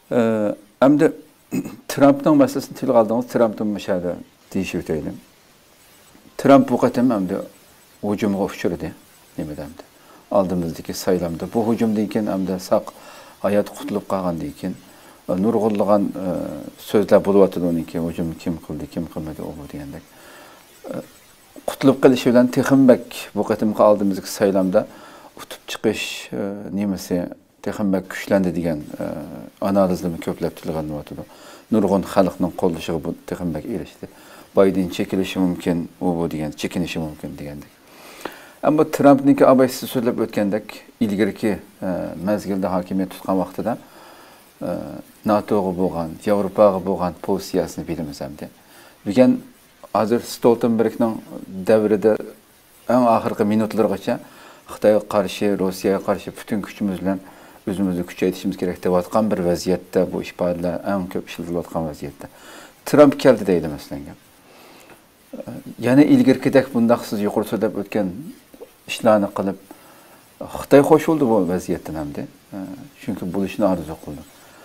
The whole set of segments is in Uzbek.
Endi Trump'ning masalasini tilga oldingiz. Trump'ning mishada deyishib o'taylik. Trump bu qatam endi hujumga uchradi. Nima demdi? Oldimizdagi saylamda bu hujumdan keyin endi saq hayot qutilib qolgandan keyin nurg'unlagan so'zlar bo'lyapti uniki. Hujum kim qildi, kim qilmadi u degandek. Qutilib qolish bilan texmbak bu qatamga oldimizdagi saylamda utib chiqish nimasi texmbak kuchlandi degan analizlarni ko'plab tilga olyapti. Nurg'un xalqning qo'llashiga bu texmbak erishdi. Biden çekilishi mumkin, u degan chekinishi mumkin degandek. Ammo Trumpniki abaysiz so'zlab o'tgandek, ilgirki mazgilda hokimiyat tutgan vaqtida NATO'ga bo'lgan, Yevropaga bo'lgan pozitsiyasini bilamiz hamda. Bugun hozir Stoltenbergning davrida eng oxirgi minutlargacha Xitoyga qarshi, Rossiyaga qarshi butun kuchimiz bilan o'zimizni kuchaytirishimiz kerak deyotgan bir vaziyatda bu ifodalar eng ko'p ishlatilayotgan vaziyatda. Trump keldi deydi masalan. Yani ilgirkidek bundaq siz yuqori so'zlab o'tgan ishlarni qilib Xitoy qo'shildi bu vaziyatdan hamda. Chunki bo'lishni orzu qildi.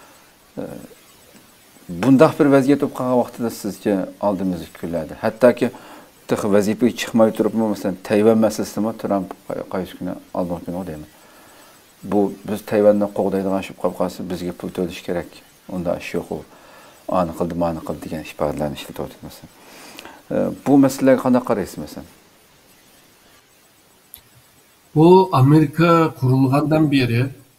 Bundaq bir vaziyat bo'lib qolgan vaqtida sizga oldimizga keladi. Hattoki vazifaga chiqmay turib, masalan, Tayvan masalasida Trump qaysi kuni oldingi deyman. Bu biz Tayvanni qo'g'daydigan shub qolib qolsa bizga pul to'lash kerak. Unda ish yo'q u. Ani qildi, ma'ni qildi degan ifodalarni ishlatib o'tmoqda. Bu meselelerge qanday qaraysiz mesela? Bu Amerika kurulgandan beri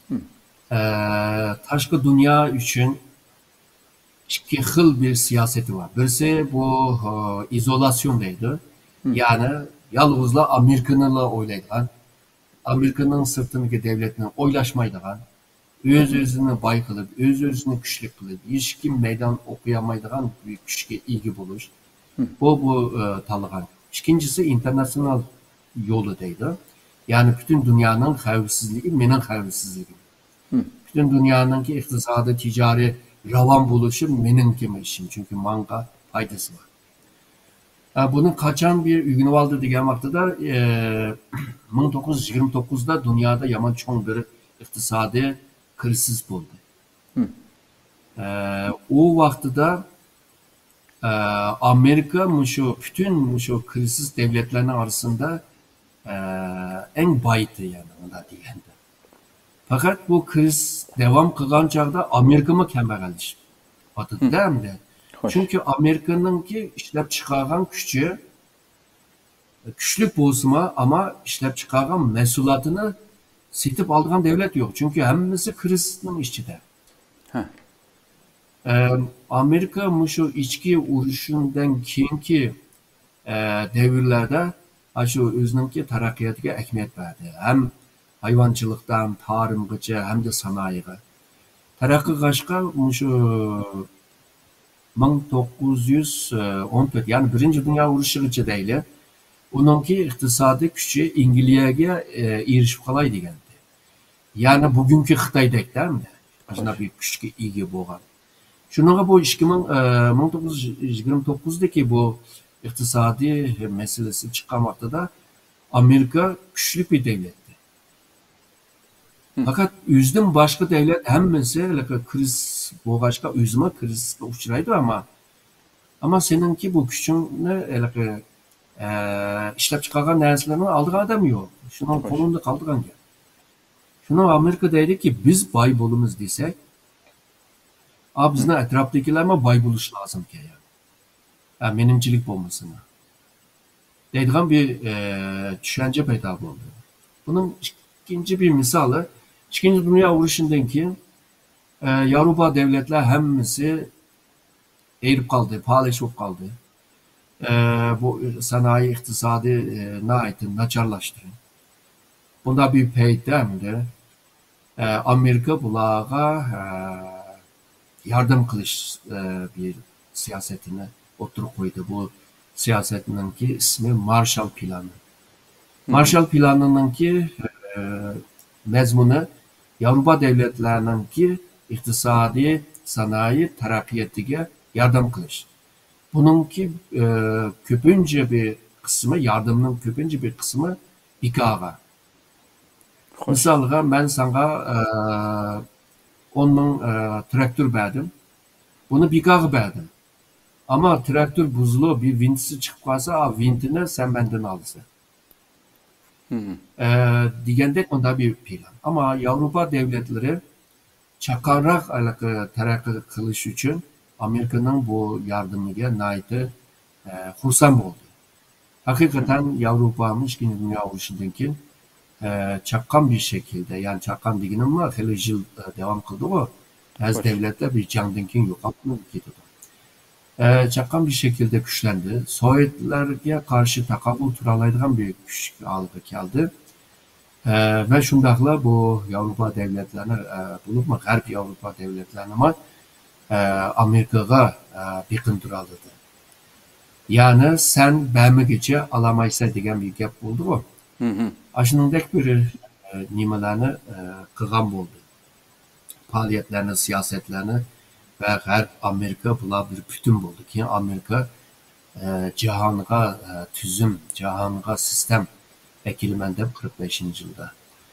tashqi dünya için iki xil bir siyaseti var. Birisi bu izolasyon deydi. Yani yalnızla Amerika'nınla oylaydigan, Amerika'nın sırtındaki devletini oylaşmaydigan, öz-özünü bay qilib, öz-özünü güçlü qilib, hiç kim meydan okuyamaydigan bir güçke ilgi buluş. Bu tanıgan. İkincisi internasyonal yolu deydi. Yani bütün dünyanın xavfsizliği, menin xavfsizliğim. Bütün dünyanın ki iktisadi, ticari ravan buluşu menin kimi işim. Çünkü manga faydası var. Bunun kaçan bir ürünü aldı diyen vaxtıda 1929'da dünyada yaman çoğun bir iktisadi kriz buldu. O vaxtıda Amerika bütün kriz devletlerinin arasında en bayıtı yani onda diyende. Fakat bu kriz devam kılgan çağda Amerika mı kemberelmiş? Batı değil mi de? Çünkü Amerika'nın ki işlep çıkargan gücü güçlük bozma ama işlep çıkargan mesulatını sitip aldığan devlet yok. Çünkü hemisi krizin işçide. Amerika şu içki uruşundan keyinki devirlerde şu özününki tarakkiyatga ehmiyet verdi. Hem hayvancılıktan, tarımgıca hem de sanayiga. Tarakki qaçkan şu 1914 yani Birinci Dünya Uruşugacha deyli. Onunki iktisadi gücü İngilizce erişip qalay degendi. Yani bugünkü Xitoydek değil mi? Aslında bir güçke ilgi bo'lgan. Şununla bu 1929'daki bu iktisadi meselesi çıkan vaxtıda Amerika güçlü bir devletti. Fakat yüzden başka devlet hemmesi kriz boğaçka özüme krizle uçuraydı ama seninki bu gücünü işlep çıkargan derslerini aldığı adam yok. Şunun kolunda kaldıran gel. Şuna Amerika dedi ki biz bay bolumuz desek bizden etraftakilerime bay buluş lazım ki yani menimcilik olmasına. Dediğim bir düşünce peyda oldu. Bunun ikinci bir misalı, İkinci Dünya Uruşu'ndan ki Avrupa devletler hemmisi eğrip kaldı, pahalaşıp kaldı. Bu sanayi iktisadi naçarlaştı. Bunda bir peydemdi. Amerika bulağa yardım kılış bir siyasetine oturup koydu. Bu siyasetinin ki ismi Marshall Planı. Marshall Planı'nın ki mezmunu Avrupa devletlerinin ki iktisadi sanayi terakkiyatine yardım kılış. Bunun ki köpünce bir kısmı, yardımının köpünce bir kısmı İKA'ga. Mesela ben sana onun traktör verdim. Bunu bir kağı verdim. Ama traktör buzlu bir vintisi çıkıp kalsa, vintini sen benden alırsın. Degende onda bir plan. Ama Avrupa devletleri çakarak terakki kılış için Amerika'nın bu yardımıyla naiti xursand oldu. Hakikaten Avrupa'nın İkinci Dünya Uruşu'ndan keyin çaqqan bir şekilde, yani çaqqan deganim var, hali yıl devam kıldı o. Az devletler bir jangdan keyin yo'qolib ketdi. Çaqqan bir şekilde güçlendi. Sovyetlerge karşı taqabul turalaydigan bir güç algı geldi. Ve şundaqla bu Avrupa devletlerini bulupmu, G'arb Avrupa devletlerini Amerikaga beqindiriladı. Yani sen bämigiçe alamaysa degan bir gap bo'ldi o. Aşınındaki bir nimalarni qilgan bo'ldi. Faaliyetlerini, siyasetlerini ve G'arb Amerika bular bir bütün bo'ldi. Keyin Amerika jahonga tüzüm, jahonga sistem ekilmen deb 45-yilda.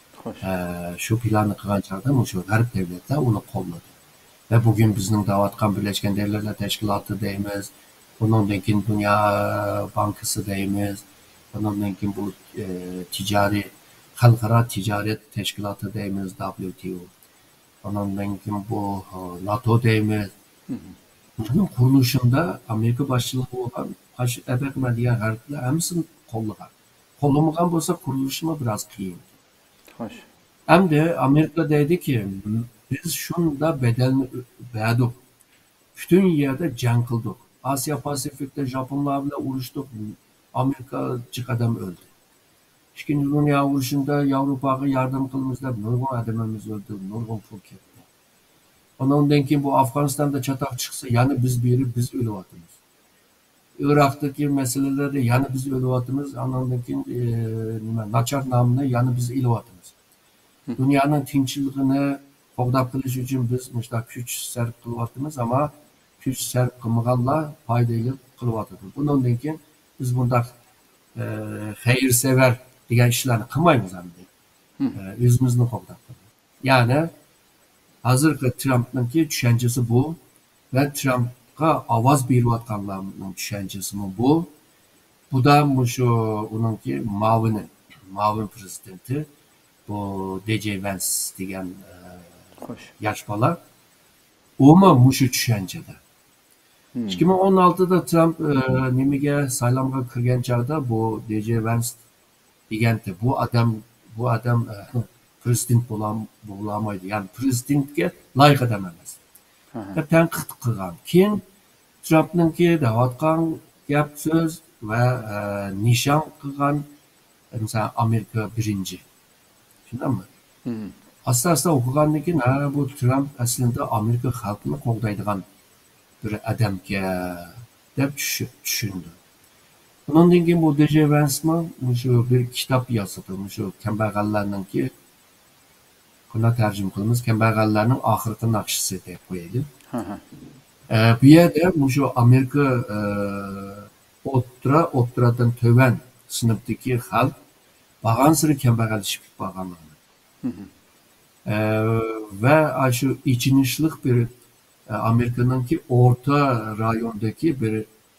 Şu planni qilgan chog'da shu G'arb devletler onu qo'lladi. Ve bugün bizning davatkan Birleşken Devletler Teşkilatı deymiz. Ondan keyin Dünya Bankası deymiz. Ondan keyin bu ticari Xalqaro ticaret teşkilatı deymiz, WTO. Ondan keyin bu NATO deymiz. Bunun kuruluşunda Amerika başçılığı olan ebekme diye G'arblar hamısını qo'llagan. Qo'llamagan bo'lsa kuruluşuma biraz qiyin. Hem de Amerika dedi ki biz şunda bedelini verdik. Bütün yerde jang qildik. Asya Pasifik'te Japonlar bile uğraştık. Amerika adam öldü. İkinci Dünya Uruşu'nda Avrupa'ya yardım kılımızda nurgun adamımız öldü, nurgun pul ketdi. Ondan keyin bu Afganistan'da çatak çıksa yani biz biz ölüvatımız. Irak'taki meselelerde yani biz ölüvatımız, ondan keyin Naçar namını yani biz ölüvatımız. Dünyanın tinchligini qo'g'dab qilish uchun biz müştaq kuch sarf qilyapmiz, ama kuch sarf qilmaganlar foydali qilyapti. Bundan keyin biz bundaq xayrsevar degan ishlarni qilmaymiz endi. O'zimizni qo'g'dab qilamiz. Ya'ni hozirgi Trumpningki tushunchasi bu va Trumpga ovoz berayotganlarning tushunchasi bu. Bu da shu uningki muavin prezidenti bu DJ Vance degan yosh bola. O'mi shu tushunchada. 2016'da Trump nimaga saylovga kirgan chog'da bu DJ Vance degandi, bu adam prezident bo'lamaydi. Yani prezidentga loyiq odam emas. Deb tanqid qilgan. Keyin Trumpningki deyotgan gap so'z va nishon qilgan mesela Amerika birinci. Shundaymi? Asta o'qigandan keyin bu Trump aslında Amerika xalqini qo'g'daydigan bir adamga deb tushundi. Bundan keyin bu DJ Vance'mi shu bir kitap yozdi. Shu kambag'allarninki buni tarjima qilamiz. Kambag'allarning oxirgi naqshisi deb qo'yaylik. Bu yerda shu Amerika o'ttiradan to'van sinfdagi xalq bag'an siri kambag'alashib qolganlar. Ve şu içinişlik bir Amerika'nınki orta rayondaki bir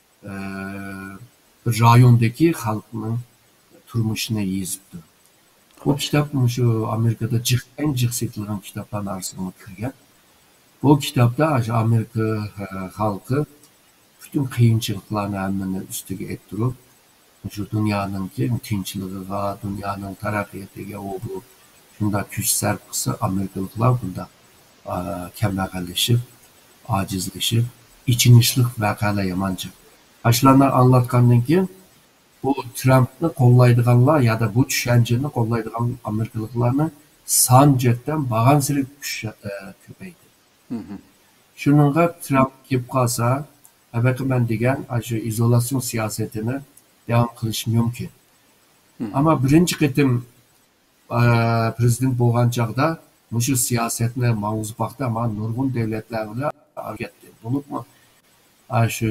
rayondaki halkının turmuşuna yazıptı. Bu kitap şu Amerika'da en cıksıtılgan kitapların arasına kirgen. Bu kitapta Amerika halkı bütün kıyınçılıklarını hemen üstüge ettirip şu dünyanınki tinçliğine, dünyanın tarakkiyatına o bu bunda kuch sarf qilsa Amerikaliklar bunda kambag'allashib, ojizlashib, ichinishlik voqealar yamancha. Shularni anlatgandan keyin bu Trumpni qo'llaydiganlar ya da bu tushunchani qo'llaydigan Amerikaliklarni son jihatdan bag'an siri ko'paydi. Shuningga Trump kelib qolsa, men degan shu izolasyon siyosetini davom qilish mumkin. Ama birinchi qitim prezident bo'lgan chog'da shu siyosatni mavzu vaqtda ama nurg'un devletlar bilan ketdi. Bunimi shu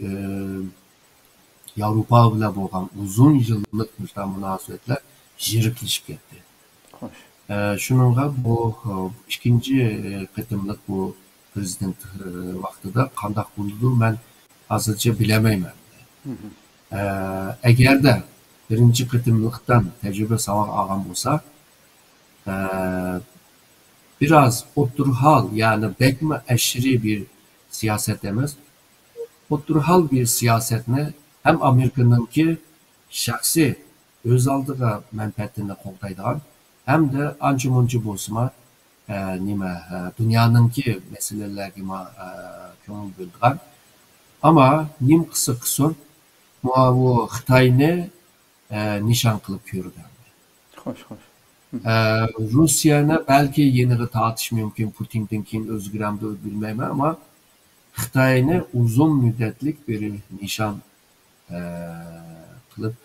Yevropa bilan bo'lgan uzun yillik munosabatlar zeriklashib ketdi. Şununla bu ikinci qıtımlıq bu prezident vaxtıda qandaq buldu mən hazırca biləməyəm. Əgər də birinci qıtımlıqdan təcrübə savaq ağam olsa, biraz oturhal, yani bekme eşri bir siyaset demez, oturhal bir siyasetini hem Amerika'nınki şahsi öz aldığı menfaatini qoğdaydıgan, hem de anca muncu bozma dünyanınki meselelerine köngül böldügan. Ama nim kısa kısır bu Xitayni nişan kılıp yürüdü. Xoş, xoş. Rusya'na belki yeni tartış mümkün Putin'den kim özgüremde bilmem ama Xitayni uzun müddetlik bir nişan kılıp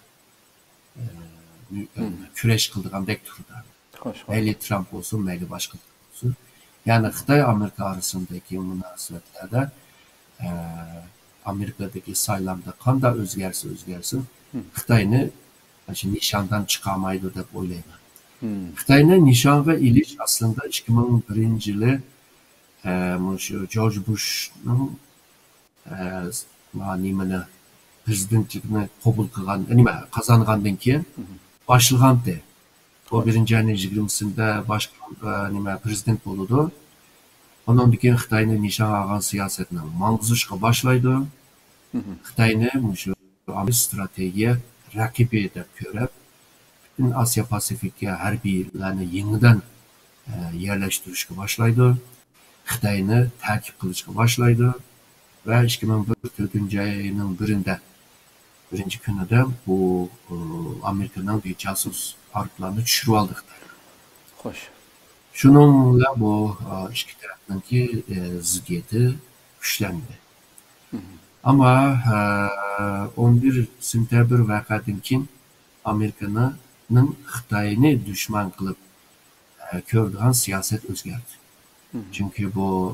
küreş kıldığan dek turda. Xoş, xoş. Meyli Trump olsun, meyli başka olsun. Yani Xitay-Amerika arasındaki münasebetlerde Amerika'daki saylamda kanda özgersin Xitayni nişandan çıkamaydı da oylayım. Xitayni nişanga iliş aslında 2001 yılı George Bush'un prezidentlikini kabul kılgan, kazangandan keyin başlandı. O birinci ayın 20'sinde prezident oldu. Ondan keyin Xitayni nişan algan siyasetini mangzışqa başlaydı. Xitayni Amerika stratejiye rakibi deb görüp bütün Asya Pasifik'e harbiylarni yeniden yerleştirishga başlaydı. Xitayni takip qilishga başlaydı ve 2004 ayının birinci günüde bu Amerika'nın bir casus artlarını düşürüp aldık. Xoş. Şununla bu iki tarafındaki ziddiyeti güçlendi. Ama 11 sentabr vaqadan keyin Amerika'nın Xitayni düşman kılıp kördüğün siyaset özgerdi. Çünkü bu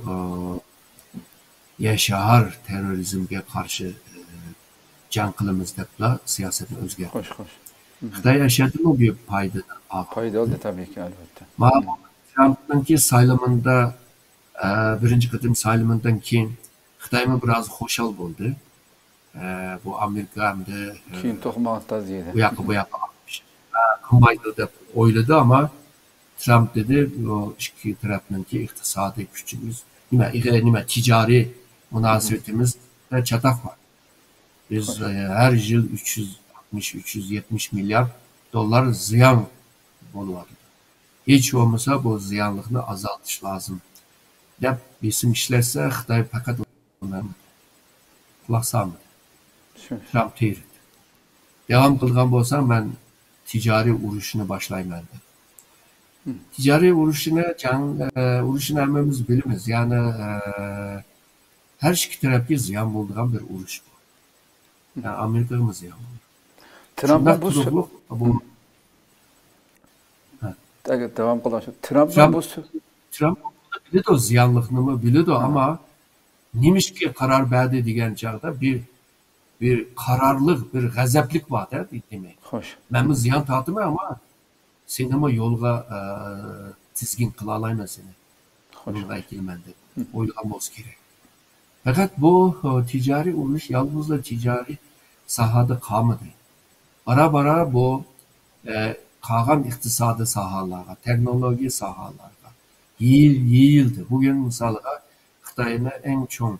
yaşahar terörizmge karşı can kılımız depla siyasetin özgerdi. Xoş, xoş. Xitay yaşadı mı bir payda? Payda oldu tabii ki elbette. Trump'ınki sayılımında birinci kıtım sayılımından keyin Xitay'ma biraz hoşal oldu. Bu Amerika hem de Keyin toxmaqda ziydi. bu yaka almış. Kımbaydı da oyladı ama Trump dedi o iki tarafındaki iktisadi gücümüz, ticari münasebetimiz de çatak var. Biz her yıl 360-370 milyar dolar ziyan buluyordu. Hiç olmasa bu ziyanlıkını azaltış lazım. Dep bizim işlerse Xitay fakat onların kulak salmadı. Trump teyir. Devam kılgan bolsam ben ticari uruşunu başlayayım dedi. Ticari uruşunu elmemiz bilimiz. Yani her iki tarafı ziyan bulduğun bir uruş bu. Yani Amerika'nın ziyan buldu. Trump'ın bu devam kılaşı. Trump bildi o ziyanlıkını bildi ama nimiş ki karar verdi diyen çağda bir kararlılık, bir gazaplık var da demek. Xoş. Ben bu ziyan tatımı ama sinema yolga tizgin kılalayma seni. Yolga ekilmende. Oylamamız gerek. Fakat bu ticari uruş yalnızla ticari sahada kalmadı. Bara bu kalan iktisadi sahalara, teknoloji sahalara yayıldı. Bugün mesela Xitay'ın en çok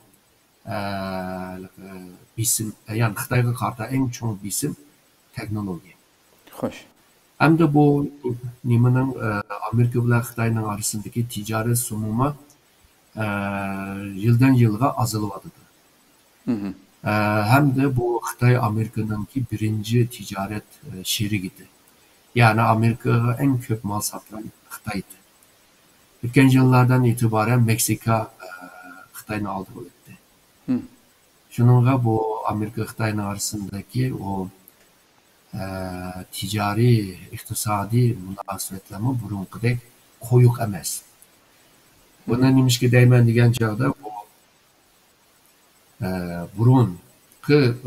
bisim, yani Xitay'a karşı en çok bisim teknoloji. Xoş. Hem de bu Amerika ile Xitay'ın arasındaki ticaret sunuma yıldan yıla azalıyordu. Hem de bu Xitay Amerika'nınki birinci ticaret şerikiydi. Yani Amerika'ya en çok mal satan Xitay'dı. Geçen yıllardan itibaren Meksika Xitay'ını aldı etti. Şununla bu Amerika Xitay'ın arasındaki o ticari, iktisadi münasebetlerimi burunkudek koyuk emez. Buna nimişki değmen diyen çağda bu burunki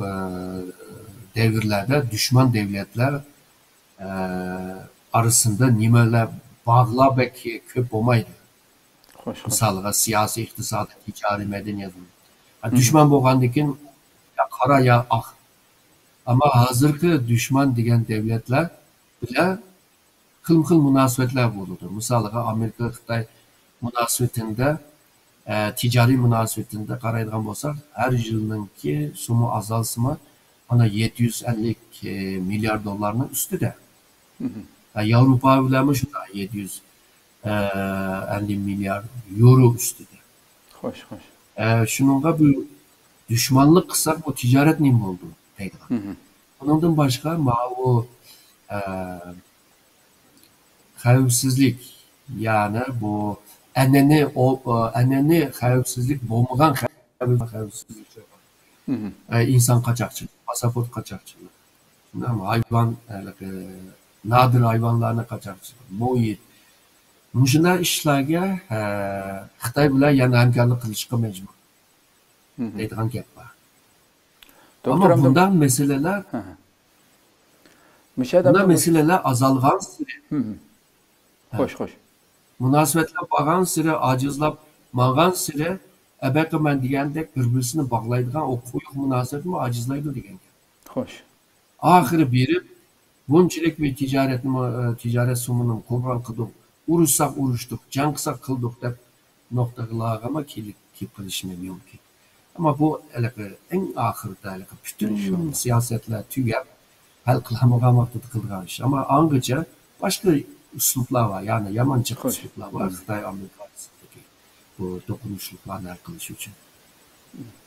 devirlerde düşman devletler arasında nimeler bağlar belki köp olmaydı. Xoş, xoş. Misalga siyasi, iqtisadi, ticari, medeniyet. Düşman bolgandan keyin ya qara ya ak. Ama hazırki düşman degan devletler bilan xil münasebetler buludu. Misalga Amerika, Xitoy münasebetinde ticari münasebetinde qaraydigan bolsak, her yılınki sumu azalsımı ana 750 milyar dolarının üstüde. Avrupa bilan şunda 750 milyar euro üstüde. Xoş, xoş. Şununla bu düşmanlık kısak bu ticaret neyim oldu deydigan. Bundan başka o xavfsizlik yani bu eneni xavfsizlik bolmagan xavfsizlik insan kaçakçılığı, pasaport kaçakçılığı, hayvan nadir hayvanlarına kaçakçılığı, muhit. Muşunda işlerge Xitoy bilan yana hamkorlik qilishga mecbur. Deydigan gap bor. Ama bundan meseleler azalgan siri. Xoş, xoş. Münasebetler bağlan siri, acizlap mağan siri, belki ben degandek bir-birisini bağlaydigan o quyuq münasebetmi acizlaydı degan. Xoş. Ahiri berip bunchalik bir ticaret sumunu qurban qildik. Urushsak urushdik, jang qilsak qildik deb nuqtalarga kelib qilishi mumkin. Ama bu en ahirda bütün siyasetler tügep hal qilamagan vaqtda qilgan ish. Ama angacha başka uslublar var. Yani yamancha uslublar var. Xitoy Amerika arasındaki bu dokunuşluklarni hal qilish uchun.